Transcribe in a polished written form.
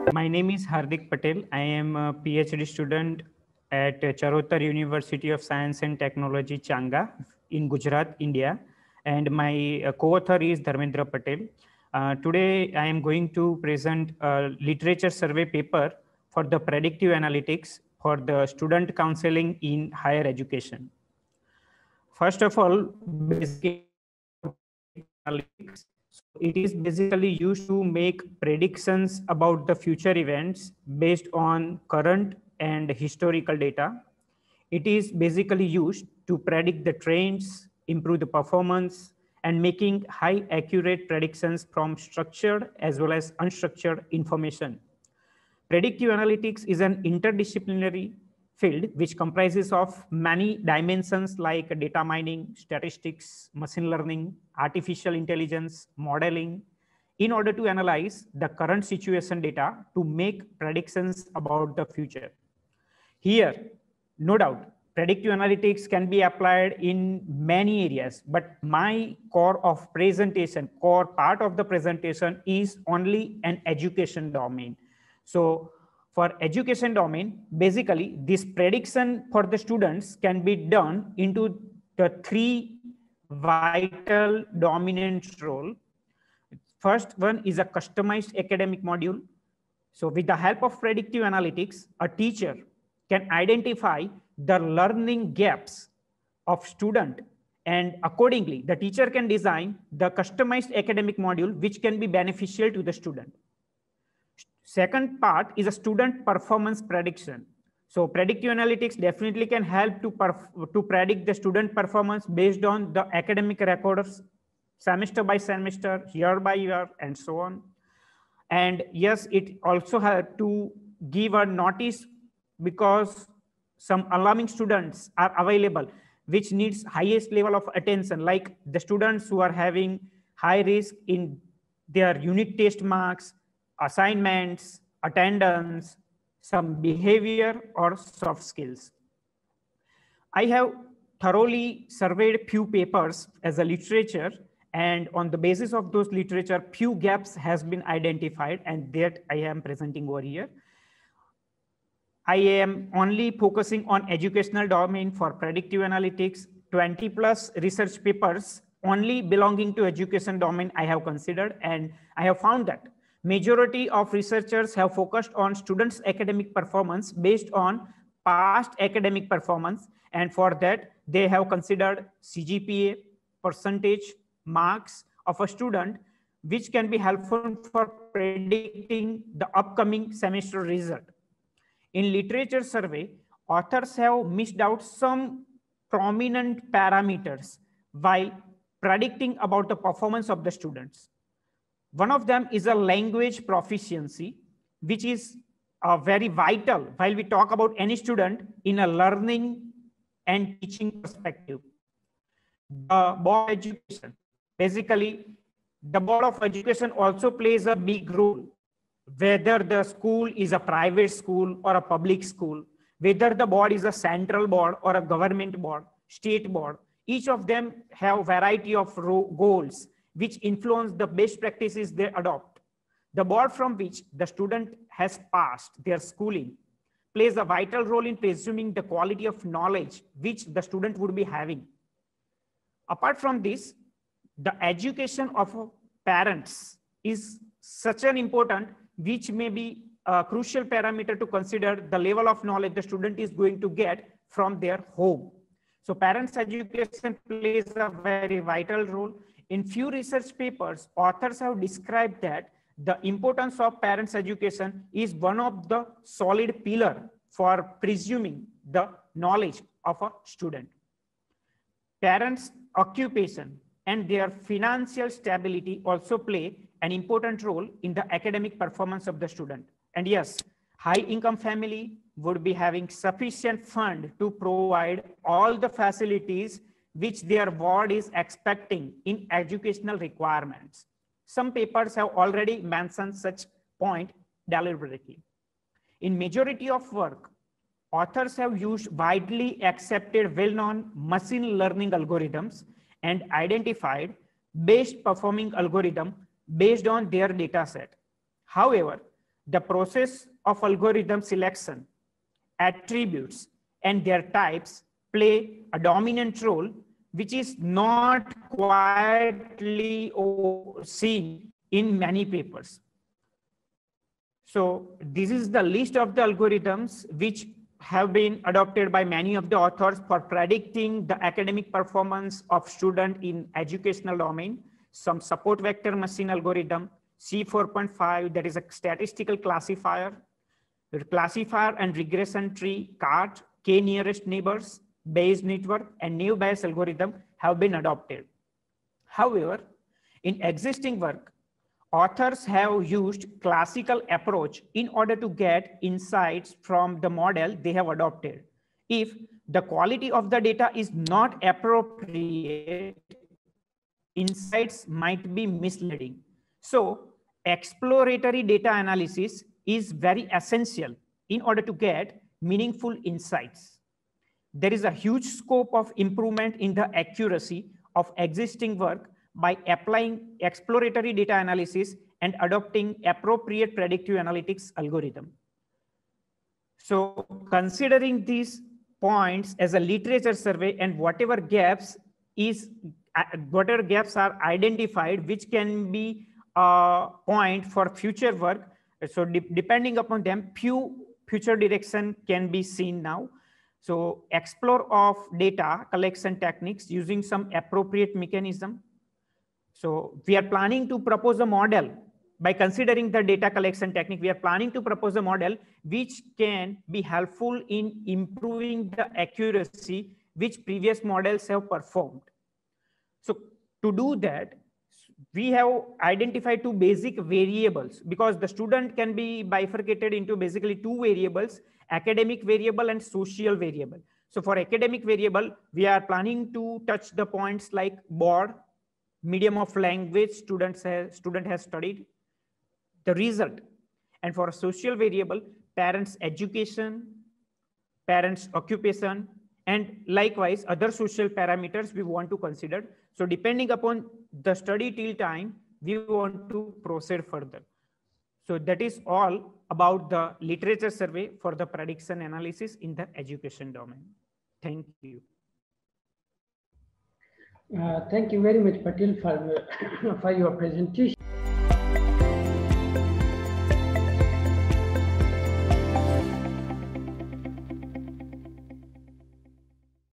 My name is Hardik Patel. I am a PhD student at Charotar University of Science and Technology, Changa in Gujarat, India. And my co-author is Dharmendra Patel. Today, I am going to present a literature survey paper for the predictive analytics for the student counseling in higher education. First of all, basic analytics. So it is basically used to make predictions about the future events based on current and historical data. It is basically used to predict the trends, improve the performance, and making high accurate predictions from structured as well as unstructured information. Predictive analytics is an interdisciplinary field which comprises of many dimensions like data mining, statistics, machine learning, artificial intelligence, modeling, in order to analyze the current situation data to make predictions about the future. Here, no doubt, predictive analytics can be applied in many areas, but my core part of the presentation is only an education domain. So for education domain, basically this prediction for the students can be done into the three vital dominant role. First one is a customized academic module. So with the help of predictive analytics, a teacher can identify the learning gaps of student, and accordingly, the teacher can design the customized academic module which can be beneficial to the student. Second part is a student performance prediction. So predictive analytics definitely can help to predict the student performance based on the academic records, semester by semester, year by year, and so on. And yes, it also had to give a notice because some alarming students are available, which needs highest level of attention, like the students who are having high risk in their unit test marks, assignments, attendance, some behavior or soft skills. I have thoroughly surveyed few papers as a literature, and on the basis of those literature, few gaps has been identified, and that I am presenting over here. I am only focusing on educational domain for predictive analytics. 20 plus research papers only belonging to education domain I have considered, and I have found that majority of researchers have focused on students' academic performance based on past academic performance, and for that they have considered CGPA, percentage, marks of a student, which can be helpful for predicting the upcoming semester result. In literature survey, authors have missed out some prominent parameters while predicting about the performance of the students. One of them is a language proficiency, which is very vital while we talk about any student in a learning and teaching perspective. The board education, basically, the board of education also plays a big role, whether the school is a private school or a public school, whether the board is a central board or a government board, state board. Each of them have variety of goals which influence the best practices they adopt. The board from which the student has passed their schooling plays a vital role in presuming the quality of knowledge which the student would be having. Apart from this, the education of parents is such an important, which may be a crucial parameter to consider the level of knowledge the student is going to get from their home. So parents' education plays a very vital role. In few research papers, authors have described that the importance of parents' education is one of the solid pillar for presuming the knowledge of a student. Parents' occupation and their financial stability also play an important role in the academic performance of the student. And yes, high income family would be having sufficient fund to provide all the facilities which their board is expecting in educational requirements. Some papers have already mentioned such point deliberately. In majority of work, authors have used widely accepted well-known machine learning algorithms and identified best performing algorithm based on their data set. However, the process of algorithm selection, attributes, and their types play a dominant role, which is not quietly seen in many papers. So this is the list of the algorithms which have been adopted by many of the authors for predicting the academic performance of student in educational domain. Some support vector machine algorithm, C4.5, that is a statistical classifier and regression tree, CART, K nearest neighbors, Bayes network, and naive Bayes algorithm have been adopted. However, in existing work, authors have used classical approach in order to get insights from the model they have adopted. If the quality of the data is not appropriate, insights might be misleading. So exploratory data analysis is very essential in order to get meaningful insights. There is a huge scope of improvement in the accuracy of existing work by applying exploratory data analysis and adopting appropriate predictive analytics algorithm. So considering these points as a literature survey and whatever gaps are identified, which can be a point for future work. So depending upon them, few future direction can be seen now. So explore of data collection techniques using some appropriate mechanism. So we are planning to propose a model by considering the data collection technique. We are planning to propose a model which can be helpful in improving the accuracy which previous models have performed. So to do that, we have identified two basic variables, because the student can be bifurcated into basically two variables: academic variable and social variable. So for academic variable, we are planning to touch the points like board, medium of language student has studied, the result. And for a social variable, parents' education, parents' occupation, and likewise other social parameters we want to consider. So depending upon the study till time, we want to proceed further. So that is all about the literature survey for the prediction analysis in the education domain. Thank you. Thank you very much, Patil, for your presentation.